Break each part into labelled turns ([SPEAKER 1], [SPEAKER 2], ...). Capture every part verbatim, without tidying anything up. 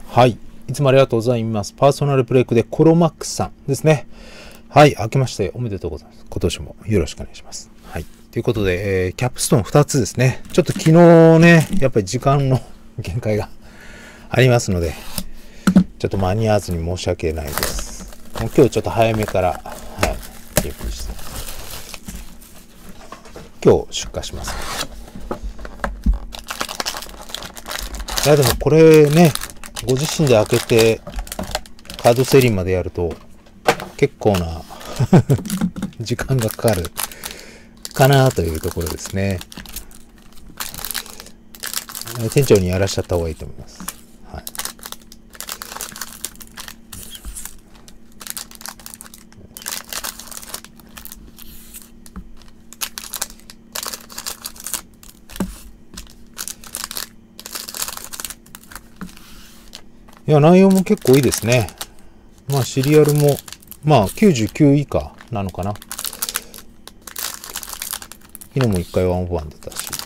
[SPEAKER 1] はい。いつもありがとうございます。パーソナルブレイクでコロマックスさんですね。はい。明けましておめでとうございます。今年もよろしくお願いします。はい。ということで、えー、キャップストーンふたつですね。ちょっと昨日ね、やっぱり時間の限界がありますので、ちょっと間に合わずに申し訳ないです。もう今日ちょっと早めから、はい、リップして。今日出荷します。いやでもこれね、ご自身で開けてカードセリンまでやると結構な時間がかかるかなというところですね。店長にやらしちゃった方がいいと思います。はい。いや、内容も結構いいですね。まあ、シリアルも、まあ、きゅうじゅうきゅう以下なのかな。昨日もいっかいワンオブワン出たし。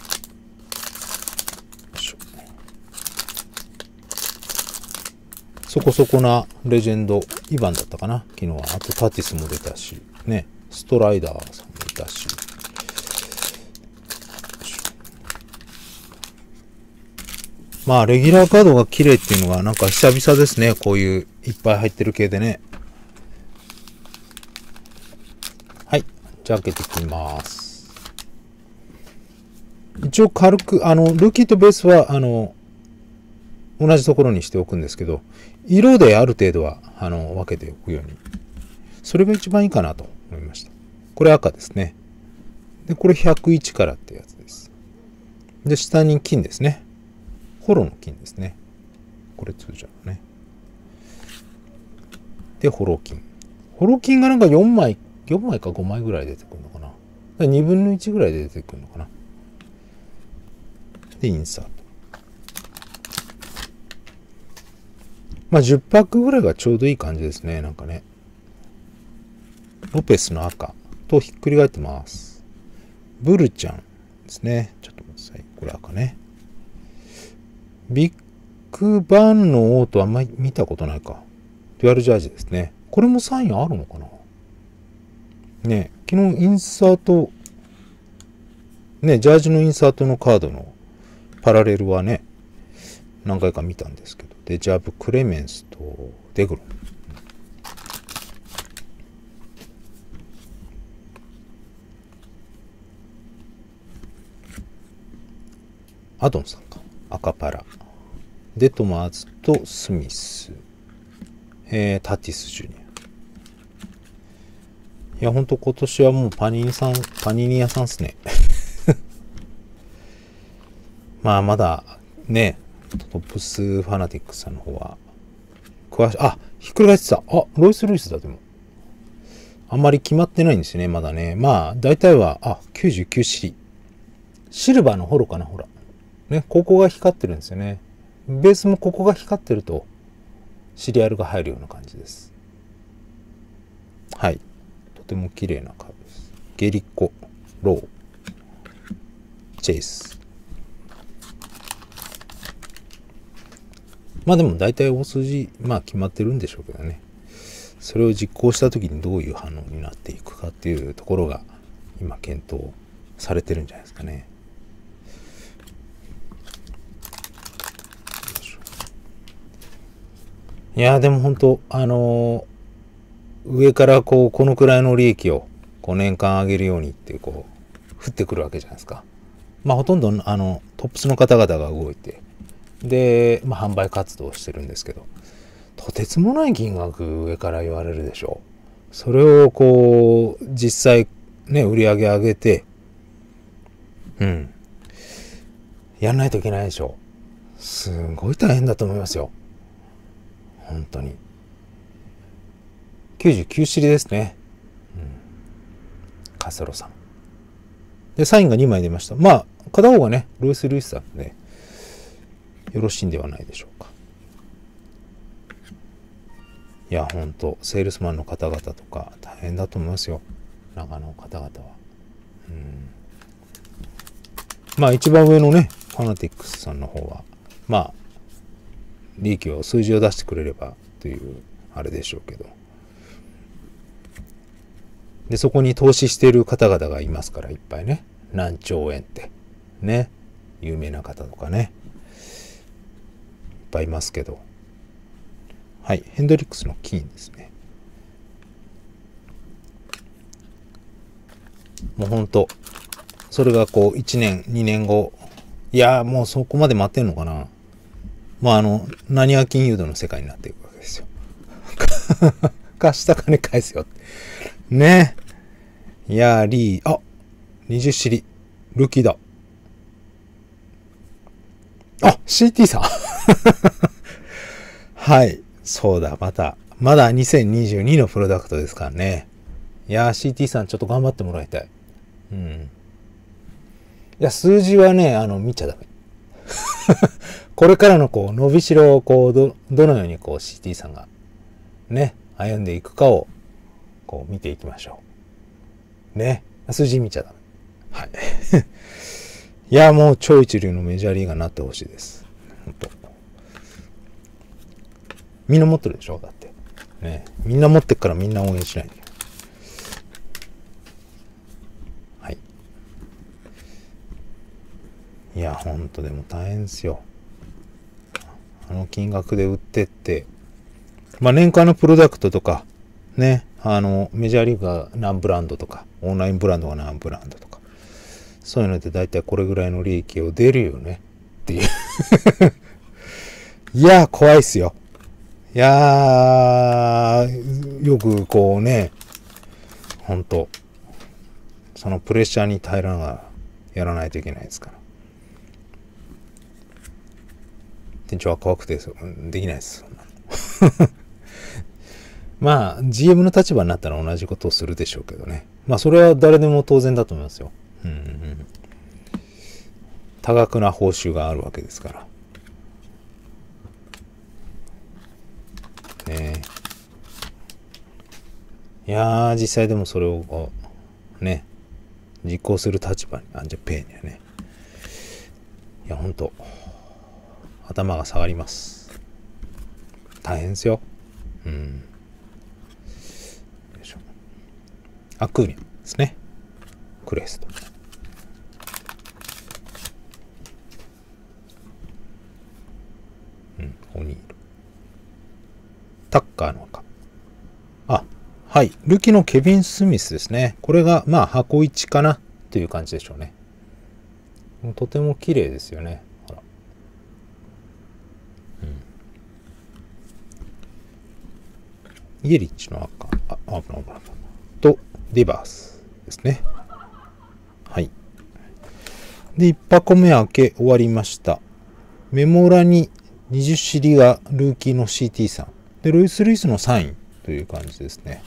[SPEAKER 1] そこそこなレジェンドイバンだったかな。昨日は。あとタティスも出たし。ね。ストライダーさんもいたし。まあ、レギュラーカードが綺麗っていうのがなんか久々ですね。こういういっぱい入ってる系でね。はい。じゃあ開けていきます。一応軽く、あの、ルーキーとベースは、あの、同じところにしておくんですけど、色である程度は、あの、分けておくように。それが一番いいかなと思いました。これ赤ですね。で、これひゃくいちからってやつです。で、下に金ですね。ホロの金ですね。これ通常のね。で、ホロ金。ホロ金がなんかよんまい、よんまいかごまいぐらい出てくるのかな。にぶんのいちぐらいで出てくるのかな。で、インサート。まあ、じゅっパックぐらいがちょうどいい感じですね。なんかね。ロペスの赤とひっくり返ってます。ブルちゃんですね。ちょっと待ってください。これ赤ね。ビッグバンのオートあんまり見たことないか。デュアルジャージですね。これもサインあるのかなね。昨日インサート、ね、ジャージのインサートのカードのパラレルはね、何回か見たんですけど。デジャブ、クレメンスとデグロン。アドンさんか。赤パラ。デトマーズとスミス。えー、タティスジュニア。いや、ほんと今年はもうパニーニさん、パニーニ屋さんっすね。まあ、まだ、ね、トップスファナティックさんの方は、詳しい、あ、ひっくり返ってた。あ、ロイス・ルイスだ、でも。あんまり決まってないんですね、まだね。まあ、大体は、あ、きゅうじゅうきゅうシリ。シルバーのホロかな、ほら。ね、ここが光ってるんですよね。ベースもここが光ってると、シリアルが入るような感じです。はい。とても綺麗なカードです。ゲリコ、ロー、チェイス。まあでも大体大筋、まあ決まってるんでしょうけどね。それを実行した時にどういう反応になっていくかっていうところが今検討されてるんじゃないですかね。いやでも本当あのー、上からこうこのくらいの利益をこう年間上げるようにってこう降ってくるわけじゃないですか。まあほとんどあのトップスの方々が動いてで、まあ、販売活動をしてるんですけど、とてつもない金額上から言われるでしょう。それをこう実際ね売り上げ上げて、うんやんないといけないでしょう。すごい大変だと思いますよ。本当に。きゅうじゅうきゅうシリですね。うん、カスロさん。で、サインがにまい出ました。まあ、片方がね、ロイス・ルイスさんで、よろしいんではないでしょうか。いや、ほんと、セールスマンの方々とか大変だと思いますよ。長野の方々は。うん、まあ、一番上のね、ファナティックスさんの方は、まあ、 利益を、数字を出してくれればという、あれでしょうけど。で、そこに投資している方々がいますから、いっぱいね。何兆円って。ね。有名な方とかね。いっぱいいますけど。はい。ヘンドリックスの金ですね。もうほんと、それがこう、いちねん、にねんご、いやーもうそこまで待ってんのかな。まあ、あの、何が金融度の世界になっていくわけですよ。貸した金返すよ。ね。いやー、リー、あ、にじゅうシリ、ルキーだ。あ、シーティー さん。はい。そうだ、また。まだにせんにじゅうにのプロダクトですからね。いやー、シーティー さんちょっと頑張ってもらいたい。うん。いや、数字はね、あの、見ちゃダメ。これからのこう、伸びしろをこう、ど、どのようにこう、シーティー さんが、ね、歩んでいくかを、こう、見ていきましょう。ね。数字見ちゃダメ。はい。いや、もう超一流のメジャーリーガーになってほしいです。本当。みんな持ってるでしょだって。ね。みんな持ってっからみんな応援しないで。はい。いや、ほんとでも大変ですよ。あの金額で売ってって、まあ年間のプロダクトとか、ね、あの、メジャーリーガー何ブランドとか、オンラインブランドが何ブランドとか、そういうので大体これぐらいの利益を出るよねっていう。いやー、怖いっすよ。いやー、よくこうね、ほんと、そのプレッシャーに耐えながらやらないといけないですから。店長は怖くてできないです。まあ、ジーエム の立場になったら同じことをするでしょうけどね。まあ、それは誰でも当然だと思いますよ。うんうん、多額な報酬があるわけですから。ねえ。いやー、実際でもそれをこう、ね、実行する立場に、アンジャペイにはね。いや、ほんと、頭が下がります。大変ですよ。うん。アクーニャですね。クレスト。うん、オニール。タッカーの赤。あ、はい。ルキのケビン・スミスですね。これが、まあ、箱一かなという感じでしょうね。とても綺麗ですよね。ほら。うん。イエリッチの赤。あ、あ、危ない危ない。と、リバースですね。はい。で、いち箱目開け終わりました。メモ欄ににじゅうシリがルーキーの シーティー さん。で、ロイス・ルイスのサインという感じですね。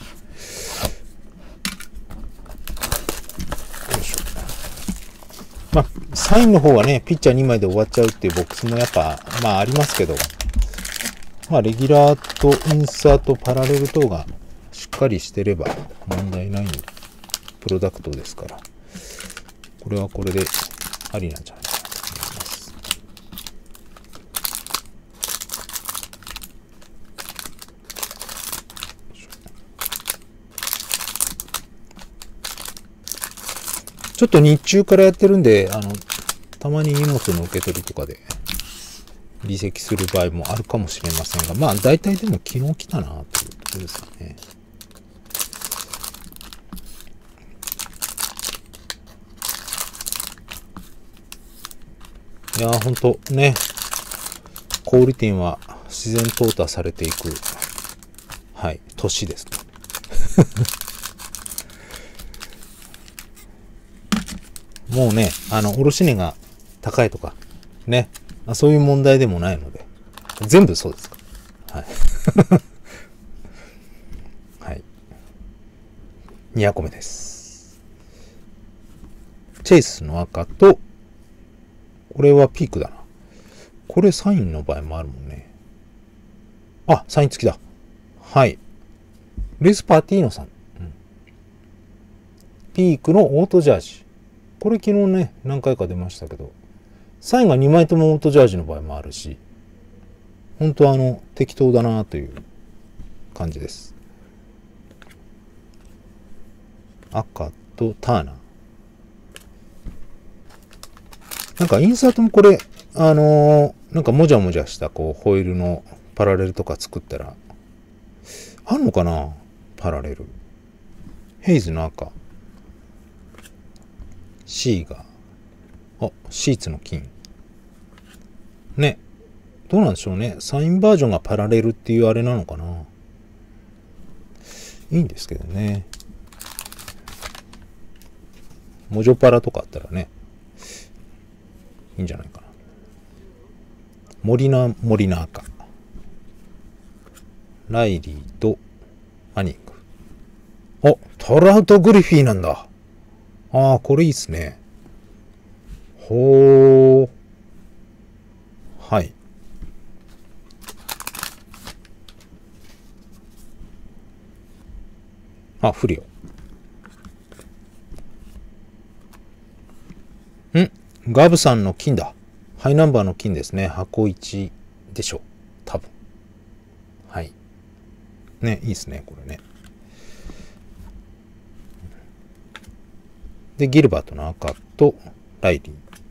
[SPEAKER 1] よいしょ。まあ、サインの方はね、ピッチャーにまいで終わっちゃうっていうボックスもやっぱ、まあありますけど、まあ、レギュラーとインサート、パラレル等がしっかりしてれば問題ないプロダクトですから、これはこれでありなんじゃないかなと思います。ちょっと日中からやってるんで、あの、たまに荷物の受け取りとかで離席する場合もあるかもしれませんが、まあ大体でも昨日来たなというところですかね。いやーほんとね、小売店は自然淘汰されていく、はい、年ですね。もうね、あの、卸値が高いとか、ね、そういう問題でもないので、全部そうですか。はい。はい。に箱目です。チェイスの赤と、これはピークだな。これサインの場合もあるもんね。あ、サイン付きだ。はい。レスパーティーノさん。うん、ピークのオートジャージ。これ昨日ね、何回か出ましたけど、サインがにまいともオートジャージの場合もあるし、 本当あの、適当だなという感じです。赤とターナー。なんかインサートもこれ、あのー、なんかもじゃもじゃしたこうホイールのパラレルとか作ったら、あんのかなパラレル。ヘイズの赤。C が、あ、シーツの金。ね。どうなんでしょうね。サインバージョンがパラレルっていうあれなのかな。いいんですけどね。モジョパラとかあったらね、いいんじゃないかな。モリナ、モリナ赤。ライリーとアニング。お、トラウトグリフィーなんだ。ああ、これいいっすね。ほー。はい。あ、フリオ。んガブさんの金だ。ハイナンバーの金ですね。箱いちでしょう。多分。はい。ね、いいっすね、これね。で、ギルバートの赤とライリー。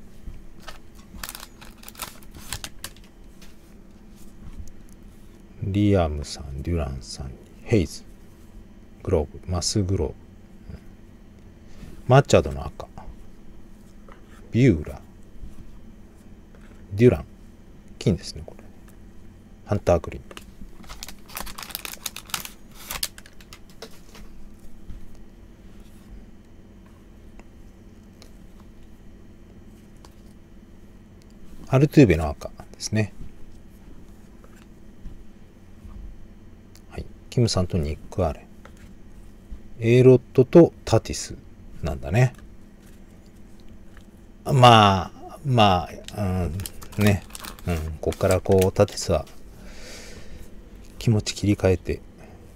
[SPEAKER 1] リアムさん、デュランさん、ヘイズ。グローブ、マスグローブ。マッチャドの赤。ビューラ。デュラン。金ですね、これ。ハンターグリーン。アルトゥーベの赤ですね。はい。キムさんとニック・アレン。エーロットとタティスなんだね。まあ、まあ、うん、ね。うん、こっからこう、タティスは気持ち切り替えて。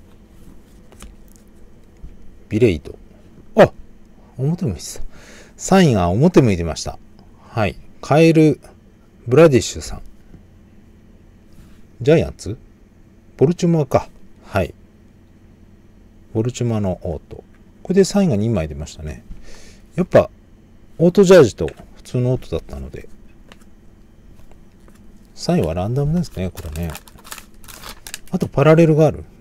[SPEAKER 1] ビレイド。あ、表向いてた。サインが表向いてました。はい。カエル・ブラディッシュさん。ジャイアンツボルチュマか。はい。ボルチュマのオート。これでサインがにまい出ましたね。やっぱ、オートジャージと普通のオートだったので、サインはランダムですね、これね。あとパラレルがある。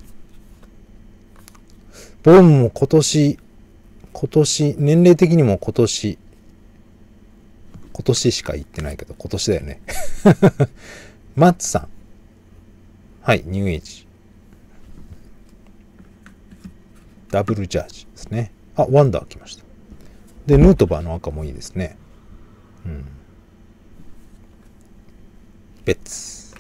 [SPEAKER 1] ボーンも今年、今年、年齢的にも今年、今年しか言ってないけど、今年だよね。マッツさん。はい、ニューエイジ。ダブルジャージですね。あ、ワンダー来ました。で、ヌートバーの赤もいいですね。うん。ベッツ。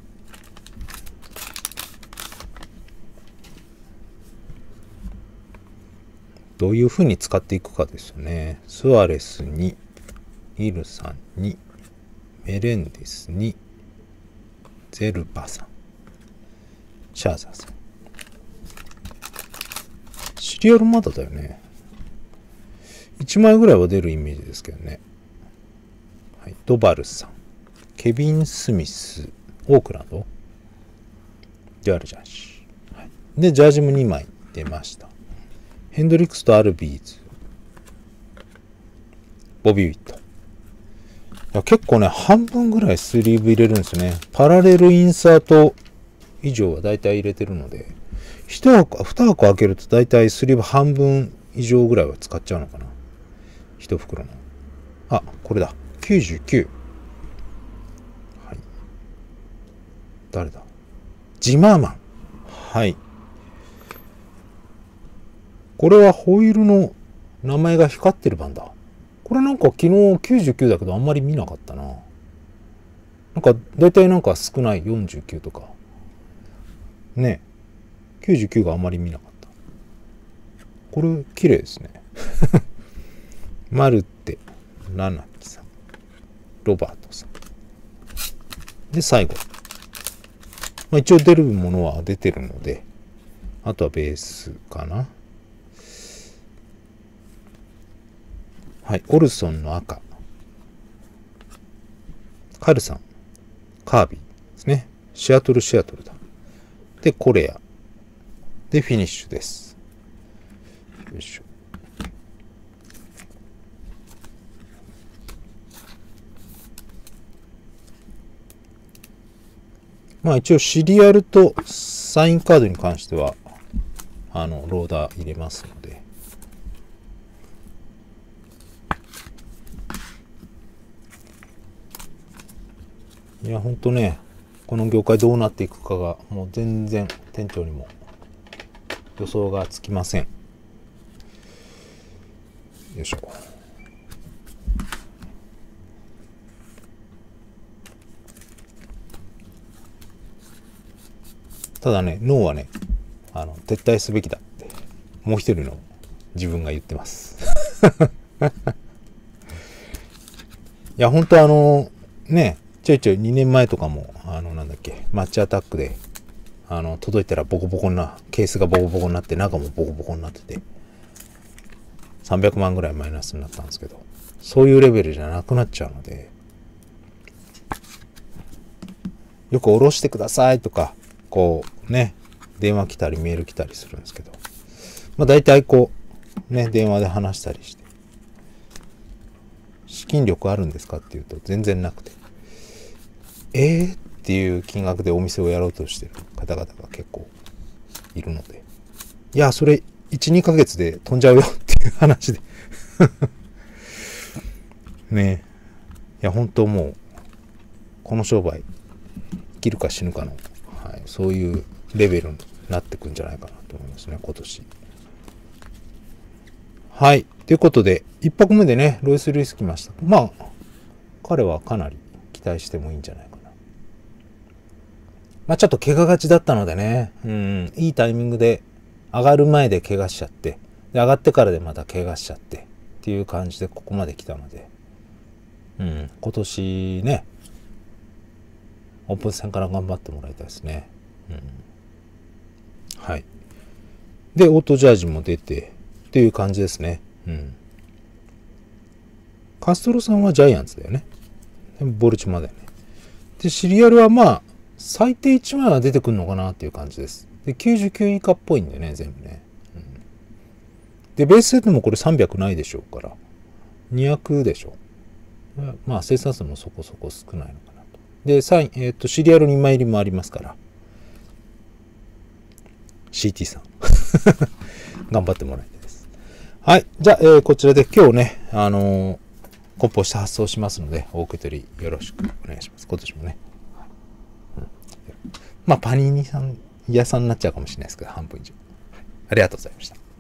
[SPEAKER 1] どういう風に使っていくかですよね。スアレスに、イルさんに、メレンデスに、ゼルバさん、シャーザーさん。シリアルまだだよね。いちまいぐらいは出るイメージですけどね。はい、ドバルさん、ケビン・スミス、オークランド、ジャールジャージ。はい、で、ジャージもにまい出ました。ヘンドリックスとアルビーズ、ボビー・ウィット。いや結構ね、半分ぐらいスリーブ入れるんですね。パラレルインサート以上はだいたい入れてるので、いち箱、に箱開けるとだいたいスリーブ半分以上ぐらいは使っちゃうのかな。いち袋の。あ、これだ。きゅうじゅうきゅう。はい。誰だ？ジマーマン。はい。これはホイールの名前が光ってる番だ。これなんか昨日きゅうじゅうきゅうだけどあんまり見なかったな。なんかだいたいなんか少ないよんじゅうきゅうとか。ね。きゅうじゅうきゅうがあんまり見なかった。これ綺麗ですね。マルテ、ラナキさん、ロバートさん。で、最後。まあ、一応出るものは出てるので、あとはベースかな。はい、オルソンの赤。カルさん、カービィですね。 シアトル、シアトルだ。で、コレア。で、フィニッシュです。よいしょ。まあ一応シリアルとサインカードに関しては、あの、ローダー入れますので。いや、ほんとね、この業界どうなっていくかが、もう全然店長にも予想がつきません。よいしょ。ただね、脳はね、あの、撤退すべきだって、もう一人の自分が言ってます。いや、本当あの、ね、ちょいちょいにねんまえとかも、あの、なんだっけ、マッチアタックで、あの、届いたらボコボコな、ケースがボコボコになって、中もボコボコになってて、さんびゃくまんぐらいマイナスになったんですけど、そういうレベルじゃなくなっちゃうので、よく下ろしてくださいとか、こうね、電話来たりメール来たりするんですけど、まあ大体こう、ね、電話で話したりして、資金力あるんですかっていうと全然なくて、えーっていう金額でお店をやろうとしてる方々が結構いるので、いや、それいち、にかげつで飛んじゃうよっていう話で。ねえ。いや、本当もう、この商売、生きるか死ぬかの、はい、そういうレベルになってくんじゃないかなと思いますね、今年。はい。ということで、一泊目でね、ロイス・ルイス来ました。まあ、彼はかなり期待してもいいんじゃないかな。まあ、ちょっと怪我がちだったのでね、うん、いいタイミングで、上がる前で怪我しちゃって、で、上がってからでまた怪我しちゃって、っていう感じでここまで来たので、うん、今年ね、オープン戦から頑張ってもらいたいですね。うん、はい。で、オートジャージも出て、っていう感じですね。うん。カストロさんはジャイアンツだよね。ボルチマだよね。で、シリアルはまあ、最低いちまいは出てくるのかなっていう感じです。で、きゅうじゅうきゅう以下っぽいんだよね、全部ね。うん、で、ベースセットもこれさんびゃくないでしょうから、にひゃくでしょ。まあ、生産数もそこそこ少ないのかなと。で、サイン、えっと、シリアルにまい入りもありますから、シーティー さん。頑張ってもらいたいです。はい。じゃあ、えー、こちらで今日ね、あのー、梱包して発送しますので、お受け取りよろしくお願いします。今年もね。うん、まあ、パニーニさん、屋さんになっちゃうかもしれないですけど、半分以上。ありがとうございました。